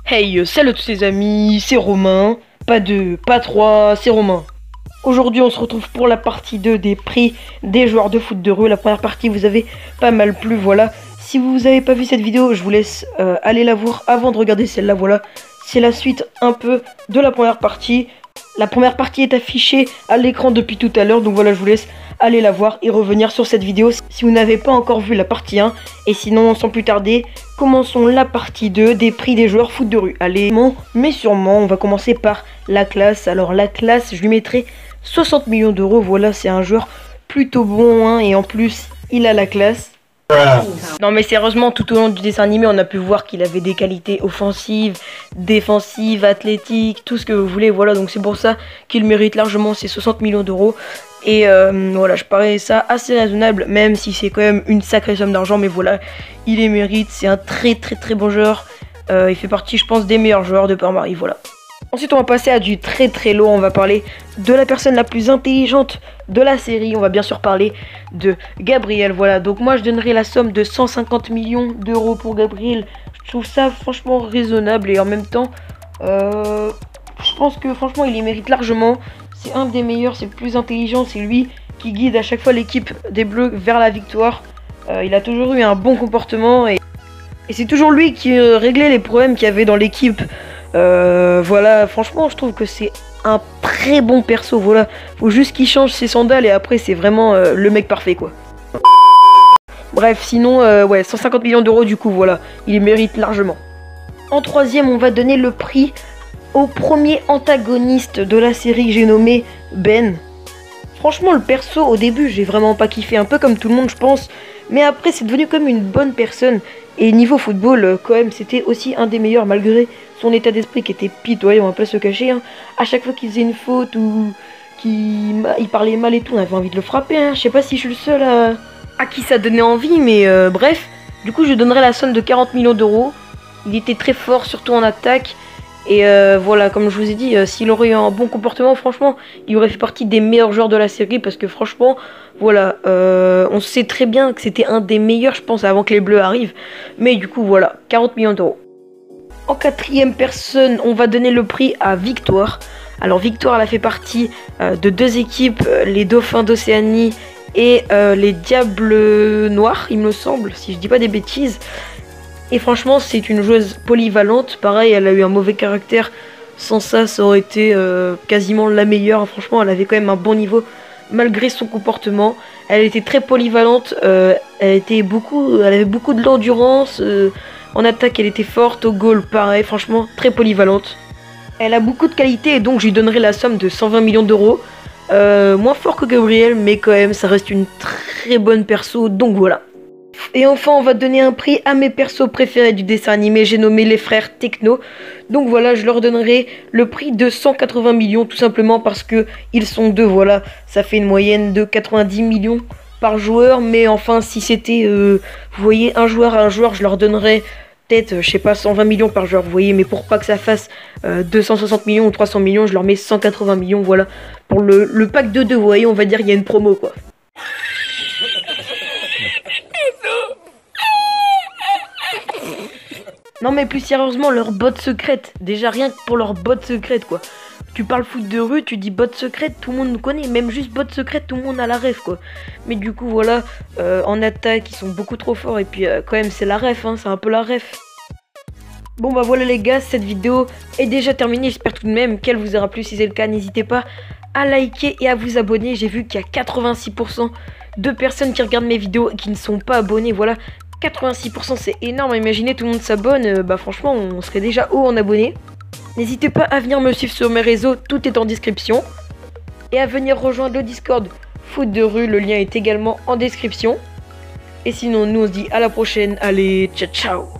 Hey, salut à tous les amis, c'est Romain. Pas 2, pas 3, c'est Romain. Aujourd'hui, on se retrouve pour la partie 2 des prix des joueurs de foot de rue. La première partie, vous avez pas mal plu, voilà. Si vous n'avez pas vu cette vidéo, je vous laisse aller la voir avant de regarder celle-là, voilà. C'est la suite un peu de la première partie. La première partie est affichée à l'écran depuis tout à l'heure, donc voilà, je vous laisse aller la voir et revenir sur cette vidéo si vous n'avez pas encore vu la partie 1. Et sinon, sans plus tarder, commençons la partie 2 des prix des joueurs foot de rue. Allez, mais sûrement, on va commencer par la classe. Alors la classe, je lui mettrai 60 millions d'euros. Voilà, c'est un joueur plutôt bon, hein, et en plus, il a la classe. Non mais sérieusement, tout au long du dessin animé, on a pu voir qu'il avait des qualités offensives, défensives, athlétiques, tout ce que vous voulez, voilà, donc c'est pour ça qu'il mérite largement ses 60 millions d'euros. Et voilà, je parais ça assez raisonnable, même si c'est quand même une sacrée somme d'argent, mais voilà, il les mérite, c'est un très bon joueur, il fait partie, je pense, des meilleurs joueurs de Paris, voilà. Ensuite, on va passer à du très lourd. On va parler de la personne la plus intelligente de la série. On va bien sûr parler de Gabriel. Voilà, donc moi je donnerai la somme de 150 millions d'euros pour Gabriel. Je trouve ça franchement raisonnable et en même temps, je pense que franchement il les mérite largement. C'est un des meilleurs, c'est le plus intelligent. C'est lui qui guide à chaque fois l'équipe des Bleus vers la victoire. Il a toujours eu un bon comportement et c'est toujours lui qui réglait les problèmes qu'il y avait dans l'équipe. Voilà, franchement, je trouve que c'est un très bon perso. Voilà, faut juste qu'il change ses sandales et après, c'est vraiment le mec parfait, quoi. Bref, sinon, ouais, 150 millions d'euros, du coup, voilà, il les mérite largement. En troisième, on va donner le prix au premier antagoniste de la série, j'ai nommé Ben. Franchement, le perso, au début, j'ai vraiment pas kiffé, un peu comme tout le monde, je pense. Mais après, c'est devenu comme une bonne personne. Et niveau football, quand même, c'était aussi un des meilleurs, malgré son état d'esprit qui était pitoyable, on va pas se cacher. Hein. À chaque fois qu'il faisait une faute ou qu'il parlait mal et tout, on avait envie de le frapper. Hein. Je sais pas si je suis le seul à qui ça donnait envie, mais bref. Du coup, je donnerais la somme de 40 millions d'euros. Il était très fort, surtout en attaque. Et voilà, comme je vous ai dit, s'il aurait eu un bon comportement, franchement, il aurait fait partie des meilleurs joueurs de la série. Parce que franchement, voilà, on sait très bien que c'était un des meilleurs, je pense, avant que les Bleus arrivent. Mais du coup, voilà, 40 millions d'euros. En quatrième personne, on va donner le prix à Victoire. Alors Victoire, elle a fait partie de deux équipes, les Dauphins d'Océanie et les Diables Noirs, il me semble, si je dis pas des bêtises. Et franchement, c'est une joueuse polyvalente. Pareil, elle a eu un mauvais caractère. Sans ça, ça aurait été quasiment la meilleure. Franchement, elle avait quand même un bon niveau malgré son comportement. Elle était très polyvalente. Elle avait beaucoup de l'endurance. En attaque, elle était forte. Au goal, pareil. Franchement, très polyvalente. Elle a beaucoup de qualité et donc je lui donnerai la somme de 120 millions d'euros. Moins fort que Gabriel, mais quand même, ça reste une très bonne perso. Donc voilà. Et enfin, on va donner un prix à mes persos préférés du dessin animé. J'ai nommé les frères Techno. Donc voilà, je leur donnerai le prix de 180 millions, tout simplement parce que ils sont deux. Voilà, ça fait une moyenne de 90 millions par joueur. Mais enfin, si c'était, vous voyez, un joueur à un joueur, je leur donnerais peut-être, je sais pas, 120 millions par joueur. Vous voyez, mais pour pas que ça fasse 260 millions ou 300 millions, je leur mets 180 millions. Voilà, pour le pack de deux, vous voyez, on va dire qu'il y a une promo, quoi. Non mais plus sérieusement, leur botte secrète, déjà rien que pour leur botte secrète, quoi. Tu parles foot de rue, tu dis botte secrète, tout le monde nous connaît, même juste botte secrète, tout le monde a la ref, quoi. Mais du coup voilà, en attaque ils sont beaucoup trop forts et puis quand même c'est la ref, hein, c'est un peu la ref. Bon bah voilà les gars, cette vidéo est déjà terminée, j'espère tout de même qu'elle vous aura plu. Si c'est le cas, n'hésitez pas à liker et à vous abonner. J'ai vu qu'il y a 86% de personnes qui regardent mes vidéos et qui ne sont pas abonnées, voilà. 86% c'est énorme, imaginez tout le monde s'abonne, bah franchement on serait déjà haut en abonnés. N'hésitez pas à venir me suivre sur mes réseaux, tout est en description. Et à venir rejoindre le Discord Foot de rue, le lien est également en description. Et sinon nous on se dit à la prochaine, allez ciao ciao.